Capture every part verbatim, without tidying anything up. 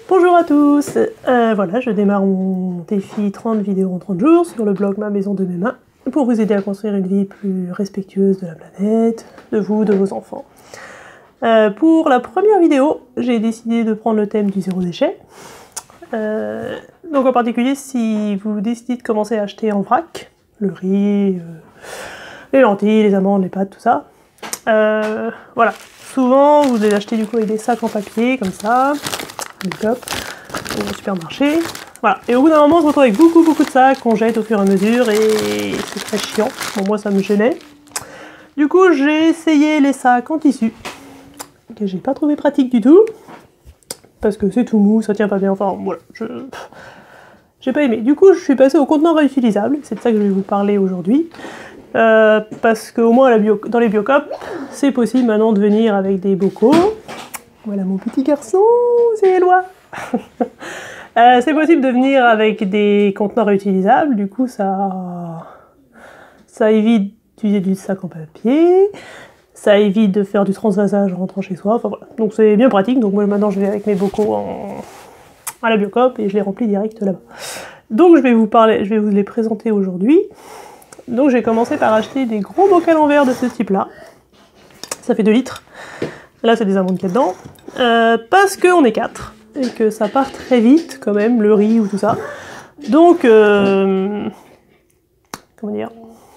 Bonjour à tous, euh, voilà, je démarre mon défi trente vidéos en trente jours sur le blog Ma Maison de mes mains pour vous aider à construire une vie plus respectueuse de la planète, de vous, de vos enfants. Euh, pour la première vidéo, j'ai décidé de prendre le thème du zéro déchet. Euh, donc en particulier, si vous décidez de commencer à acheter en vrac, le riz, euh, les lentilles, les amandes, les pâtes, tout ça, euh, voilà. Souvent, vous les achetez du coup avec des sacs en papier, comme ça, top, au supermarché. Voilà. Et au bout d'un moment, on se retrouve avec beaucoup beaucoup de sacs qu'on jette au fur et à mesure et c'est très chiant. Bon, moi ça me gênait. Du coup, j'ai essayé les sacs en tissu, que j'ai pas trouvé pratique du tout, parce que c'est tout mou, ça tient pas bien, enfin voilà, je... j'ai pas aimé. Du coup, je suis passée au contenant réutilisable, c'est de ça que je vais vous parler aujourd'hui. Euh, parce qu'au moins la bio... dans les Biocop, c'est possible maintenant de venir avec des bocaux. Voilà mon petit garçon, c'est Éloi. euh, C'est possible de venir avec des contenants réutilisables, du coup ça, ça évite d'utiliser du sac en papier, ça évite de faire du transvasage en rentrant chez soi, enfin voilà. Donc c'est bien pratique, donc moi maintenant je vais avec mes bocaux en... à la Biocop et je les remplis direct là-bas. Donc je vais vous parler, je vais vous les présenter aujourd'hui. Donc j'ai commencé par acheter des gros bocaux en verre de ce type-là. Ça fait deux litres. Là c'est des amandes qu'il y a dedans. Euh, parce qu'on est quatre. Et que ça part très vite quand même, le riz ou tout ça. Donc, euh, comment dire,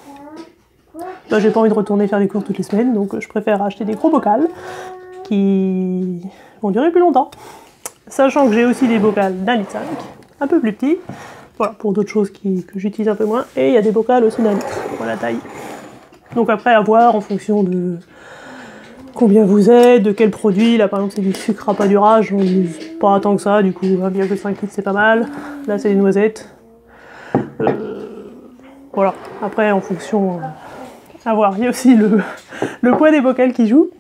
bah, j'ai pas envie de retourner faire des courses toutes les semaines, donc je préfère acheter des gros bocals qui vont durer plus longtemps. Sachant que j'ai aussi des bocals d'un litre cinq, un peu plus petits. Voilà, pour d'autres choses qui, que j'utilise un peu moins. Et il y a des bocals aussi d'un litre, pour la taille. Donc après, à voir en fonction de combien vous êtes, de quel produit. Là, par exemple, c'est du sucre à pas durage, on n'use pas tant que ça, du coup, un virgule cinq litres, c'est pas mal. Là, c'est des noisettes. Euh, voilà, après, en fonction... Euh, à voir. Il y a aussi le, le poids des bocals qui joue.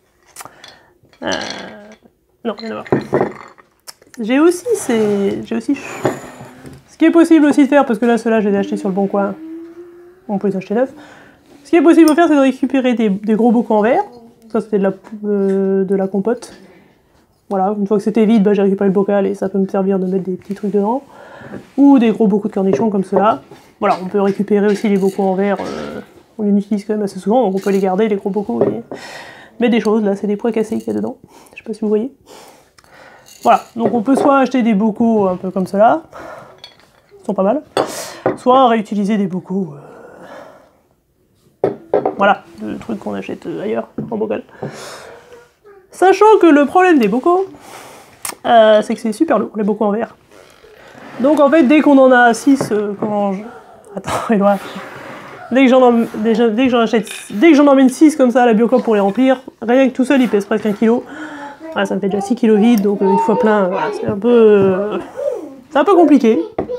Euh, non, il y en a pas. J'ai aussi ces... J'ai aussi... Ce qui est possible aussi de faire, parce que là, ceux-là, je les ai achetés sur le Bon Coin. On peut les acheter neufs. Ce qui est possible de faire, c'est de récupérer des, des gros bocaux en verre. Ça, c'était de la, euh, de la compote. Voilà, une fois que c'était vide, bah, j'ai récupéré le bocal et ça peut me servir de mettre des petits trucs dedans. Ou des gros bocaux de cornichons comme ceux-là. Voilà, on peut récupérer aussi les bocaux en verre. Euh, on les utilise quand même assez souvent, donc on peut les garder, les gros bocaux, et mettre des choses. Là, c'est des pois cassés qu'il y a dedans. Je sais pas si vous voyez. Voilà, donc on peut soit acheter des bocaux un peu comme ceux-là. Ils sont pas mal. Soit réutiliser des bocaux... Euh, voilà, de trucs qu'on achète ailleurs, en bocal. Sachant que le problème des bocaux, euh, c'est que c'est super lourd, les bocaux en verre. Donc en fait, dès qu'on en a six, euh, quand je... Attends, Éloi. Dès que j'en en... dès que j'en achète... Dès que j'en emmène six comme ça à la Biocop pour les remplir, rien que tout seul, il pèse presque un kilo. Voilà, ça me fait déjà six kilos vide, donc euh, une fois plein, voilà, c'est un peu... Euh... C'est un peu compliqué.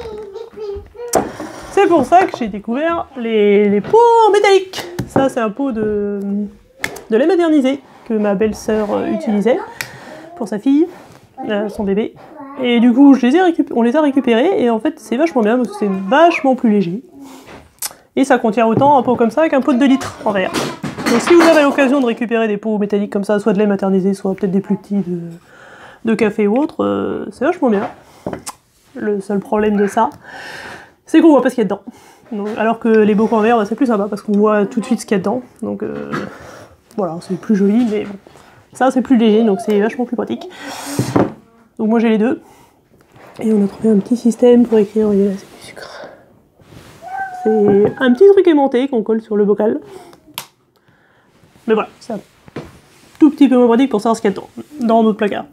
C'est pour ça que j'ai découvert les, les pots métalliques. Ça, c'est un pot de, de lait maternisé que ma belle-sœur euh, utilisait pour sa fille, euh, son bébé. Et du coup, je les ai on les a récupérés et en fait, c'est vachement bien parce que c'est vachement plus léger. Et ça contient autant un pot comme ça qu'un pot de deux litres en verre. Donc si vous avez l'occasion de récupérer des pots métalliques comme ça, soit de lait maternisé, soit peut-être des plus petits de, de café ou autre, euh, c'est vachement bien. Le seul problème de ça, c'est qu'on voit pas ce qu'il y a dedans. Donc, alors que les bocaux en verre, bah, c'est plus sympa parce qu'on voit tout de suite ce qu'il y a dedans. Donc euh, voilà, c'est plus joli, mais bon. Ça, c'est plus léger, donc c'est vachement plus pratique. Donc moi j'ai les deux. Et on a trouvé un petit système pour écrire, voyez là, c'est du sucre. C'est un petit truc aimanté qu'on colle sur le bocal. Mais voilà, c'est un tout petit peu moins pratique pour savoir ce qu'il y a dedans, dans notre placard.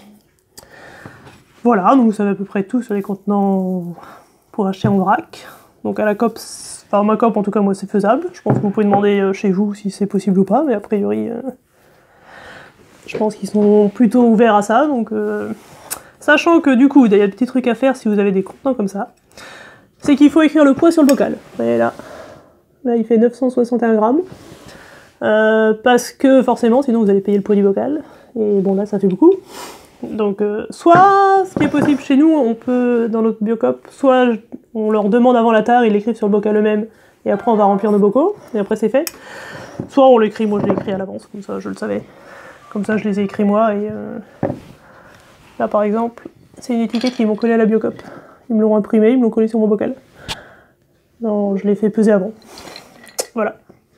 Voilà, donc vous savez à peu près tout sur les contenants pour acheter en vrac. Donc à la Coop, enfin ma Coop en tout cas moi c'est faisable. Je pense que vous pouvez demander chez vous si c'est possible ou pas, mais a priori euh, je pense qu'ils sont plutôt ouverts à ça. Donc euh, sachant que du coup il y a des petits trucs à faire si vous avez des contenants comme ça, c'est qu'il faut écrire le poids sur le bocal. Vous voyez là, là il fait neuf cent soixante et un grammes. Euh, parce que forcément sinon vous allez payer le poids du bocal. Et bon là ça fait beaucoup. Donc, euh, soit, ce qui est possible chez nous, on peut, dans notre Biocop, soit on leur demande avant la tare, ils l'écrivent sur le bocal eux-mêmes, et après on va remplir nos bocaux, et après c'est fait. Soit on l'écrit, moi je l'écris à l'avance, comme ça je le savais. Comme ça je les ai écrits moi, et euh, là par exemple, C'est une étiquette qu'ils m'ont collée à la Biocop. Ils me l'ont imprimée, ils me l'ont collée sur mon bocal. Non, je l'ai fait peser avant. Voilà.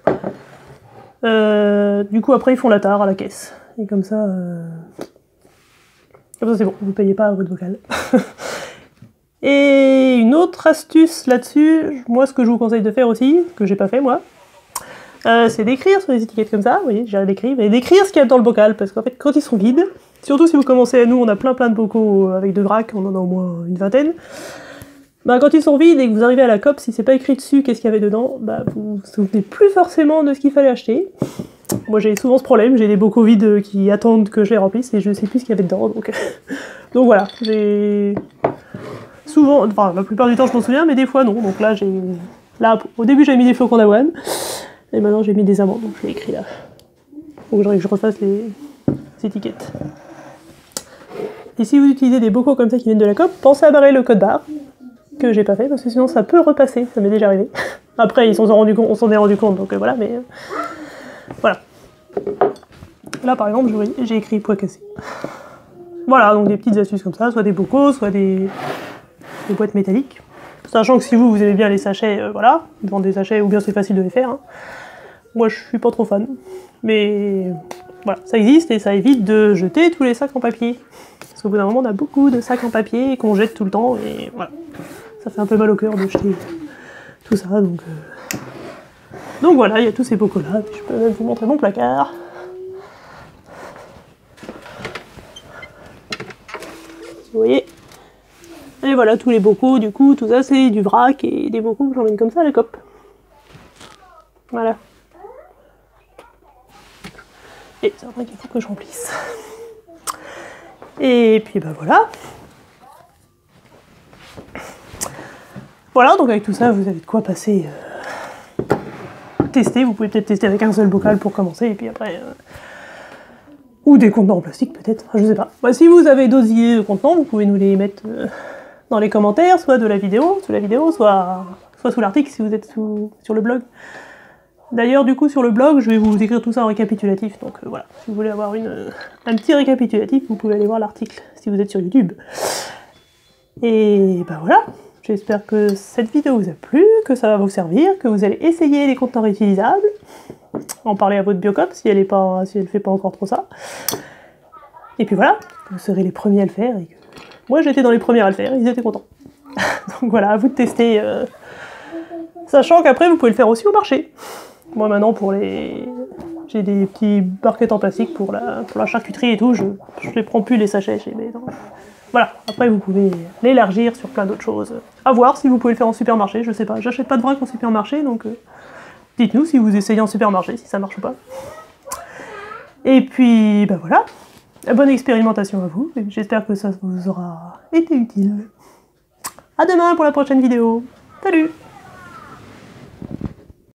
Euh, du coup, après, ils font la tare à la caisse. Et comme ça... Euh... Comme ça, c'est bon, vous ne payez pas votre bocal. Et une autre astuce là-dessus, moi, ce que je vous conseille de faire aussi, que j'ai pas fait, moi, euh, c'est d'écrire sur les étiquettes comme ça, vous voyez, j'ai d'écrire, mais d'écrire ce qu'il y a dans le bocal, parce qu'en fait, quand ils sont vides, surtout si vous commencez à nous, on a plein plein de bocaux avec de vrac, on en a au moins une vingtaine, bah quand ils sont vides et que vous arrivez à la COP, si c'est pas écrit dessus qu'est-ce qu'il y avait dedans, bah vous vous souvenez plus forcément de ce qu'il fallait acheter. Moi j'ai souvent ce problème, j'ai des bocaux vides qui attendent que je les remplisse et je sais plus ce qu'il y avait dedans, donc, donc voilà, j'ai... Souvent, enfin la plupart du temps je m'en souviens, mais des fois non, donc là j'ai... Là, au début j'avais mis des flocons d'avoine, et maintenant j'ai mis des amandes, donc je l'ai écrit là. Donc j'aurais que je refasse les... les étiquettes. Et si vous utilisez des bocaux comme ça qui viennent de la COP, pensez à barrer le code barre, que j'ai pas fait, parce que sinon ça peut repasser, ça m'est déjà arrivé. Après, ils s'en sont rendu compte, on s'en est rendu compte, donc euh, voilà, mais... Euh, voilà. Là, par exemple, j'ai écrit poids cassé. Voilà, donc des petites astuces comme ça, soit des bocaux, soit des, des boîtes métalliques. Sachant que si vous, vous aimez bien les sachets, euh, voilà, vendre des sachets, ou bien c'est facile de les faire. Hein. Moi, je suis pas trop fan. Mais voilà, ça existe et ça évite de jeter tous les sacs en papier. Parce qu'au bout d'un moment, on a beaucoup de sacs en papier qu'on jette tout le temps, et voilà. Ça fait un peu mal au cœur de jeter tout ça, donc... Euh... Donc voilà, il y a tous ces bocaux-là, je peux même vous montrer mon placard. Vous voyez? Et voilà, tous les bocaux, du coup, tout ça, c'est du vrac, et des bocaux que j'emmène comme ça à la COP. Voilà. Et c'est vrai qu'il faut que je remplisse. Et puis bah voilà. Voilà, donc avec tout ça, vous avez de quoi passer... Euh, tester, vous pouvez peut-être tester avec un seul bocal pour commencer, et puis après... Euh, ou des contenants en plastique peut-être, enfin, je sais pas. Bah, si vous avez d'autres idées de contenants, vous pouvez nous les mettre euh, dans les commentaires, soit de la vidéo, sous la vidéo, soit, soit sous l'article si vous êtes sous, sur le blog. D'ailleurs, du coup, sur le blog, je vais vous écrire tout ça en récapitulatif, donc euh, voilà. Si vous voulez avoir une, euh, un petit récapitulatif, vous pouvez aller voir l'article si vous êtes sur YouTube. Et bah voilà. J'espère que cette vidéo vous a plu, que ça va vous servir, que vous allez essayer les contenants réutilisables, en parler à votre Biocop si elle est pas, si elle fait pas encore trop ça. Et puis voilà, vous serez les premiers à le faire. Et que... Moi j'étais dans les premiers à le faire, ils étaient contents. Donc voilà, à vous de tester. Euh... Sachant qu'après vous pouvez le faire aussi au marché. Moi maintenant pour les... J'ai des petits barquettes en plastique pour la, pour la charcuterie et tout, je ne les prends plus les sachets chez mes... Voilà, après vous pouvez l'élargir sur plein d'autres choses. À voir si vous pouvez le faire en supermarché, je sais pas. J'achète pas de vrac en supermarché, donc euh, dites-nous si vous essayez en supermarché, si ça marche ou pas. Et puis, ben voilà, bonne expérimentation à vous, j'espère que ça vous aura été utile. À demain pour la prochaine vidéo. Salut!